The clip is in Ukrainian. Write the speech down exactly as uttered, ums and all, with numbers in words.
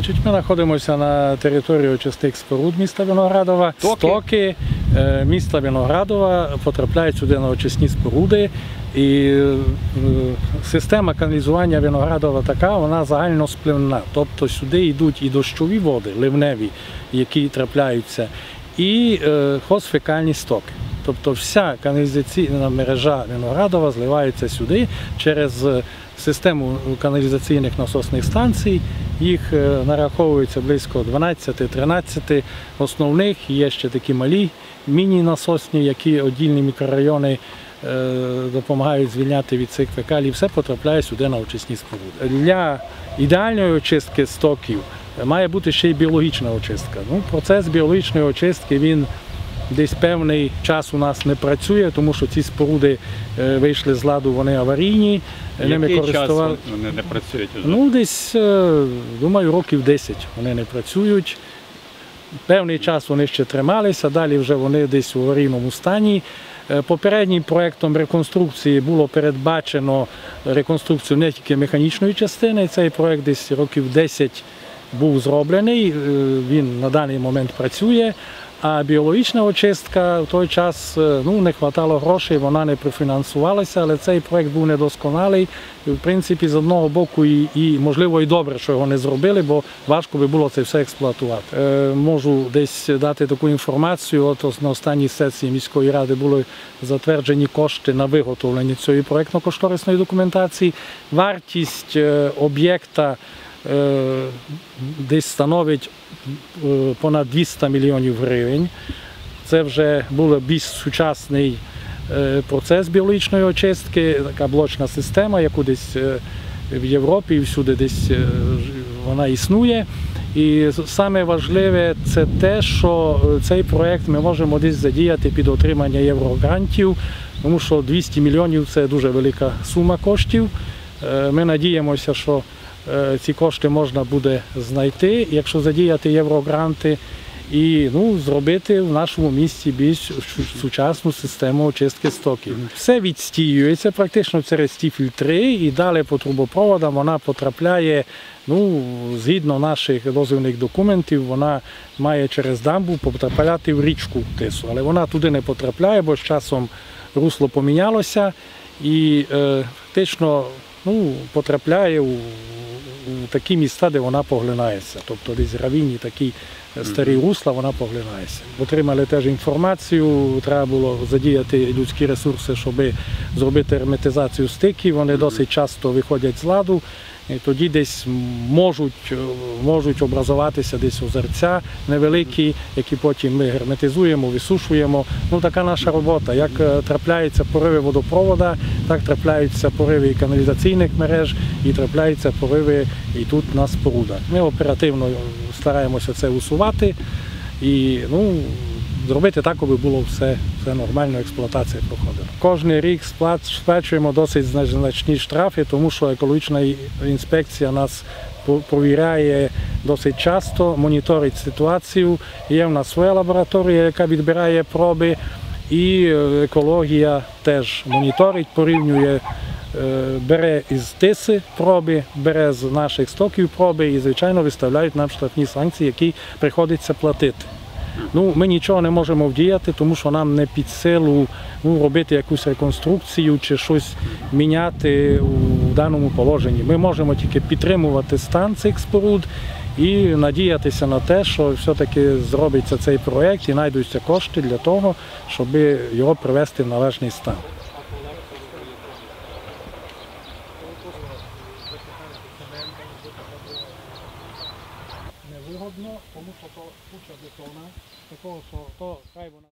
Значить, ми знаходимося на території очисних споруд міста Виноградова. Стоки міста Виноградова потрапляють сюди на очисні споруди. І система каналізування Виноградова така, вона загальноспливна. Тобто сюди йдуть і дощові води, ливневі, які трапляються, і хозфекальні стоки. Тобто вся каналізаційна мережа Виноградова зливається сюди через систему каналізаційних насосних станцій. Їх нараховується близько дванадцять-тринадцять основних, є ще такі малі міні-насосні, які віддільні мікрорайони допомагають звільняти від цих фекалій. Все потрапляє сюди на очисні споруди. Для ідеальної очистки стоків має бути ще й біологічна очистка. Ну, процес біологічної очистки, він десь певний час у нас не працює, тому що ці споруди вийшли з ладу, вони аварійні. Який користували... час вони не працюють вже? Ну, десь, думаю, років десять вони не працюють. Певний час вони ще трималися, далі вже вони десь у аварійному стані. Попереднім проєктом реконструкції було передбачено реконструкцію не тільки механічної частини. Цей проєкт десь років десять був зроблений, він на даний момент працює. А біологічна очистка в той час, ну, не вистачало грошей, вона не профінансувалася, але цей проєкт був недосконалий. І, в принципі, з одного боку, і, і можливо і добре, що його не зробили, бо важко би було це все експлуатувати. Е, можу десь дати таку інформацію, от на останній сесії міської ради були затверджені кошти на виготовлення цієї проєктно-кошторисної документації. Вартість е, об'єкта е, десь становить понад двісті мільйонів гривень. Це вже був більш сучасний процес біологічної очистки, така блочна система, яку десь в Європі і всюди десь вона існує. І саме важливе це те, що цей проєкт ми можемо десь задіяти під отримання єврогрантів, тому що двісті мільйонів – це дуже велика сума коштів. Ми надіємося, що ці кошти можна буде знайти, якщо задіяти єврогранти, і ну, зробити в нашому місті більш сучасну систему очистки стоків. Все відстіюється практично через ті фільтри, і далі по трубопроводам вона потрапляє, ну, згідно наших дозвільних документів, вона має через дамбу потрапляти в річку Тису. Але вона туди не потрапляє, бо з часом русло помінялося і е, фактично ну, потрапляє у у такі міста, де вона поглинається. Тобто десь равінні, такі старі русла, вона поглинається. Отримали теж інформацію, треба було задіяти людські ресурси, щоб зробити герметизацію стиків. Вони досить часто виходять з ладу. І тоді десь можуть, можуть образуватися десь озерця невеликі, які потім ми герметизуємо, висушуємо. Ну, така наша робота. Як трапляються пориви водопроводу, так трапляються пориви каналізаційних мереж і трапляються пориви і тут на спорудах. Ми оперативно стараємося це усувати і ну, зробити так, аби було все, все нормально, експлуатація проходила. Кожен рік сплачуємо досить значні штрафи, тому що екологічна інспекція нас провіряє досить часто, моніторить ситуацію. Є в нас своя лабораторія, яка відбирає проби, і екологія теж моніторить, порівнює, бере із Тиси проби, бере з наших стоків проби і, звичайно, виставляють нам штрафні санкції, які приходиться платити. Ну, ми нічого не можемо вдіяти, тому що нам не під силу ну, робити якусь реконструкцію чи щось міняти у даному положенні. Ми можемо тільки підтримувати стан цих споруд і надіятися на те, що все-таки зробиться цей проєкт і знайдуться кошти для того, щоб його привести в належний стан. Невигодно, тому що то куча бетона, такого, що то хай вона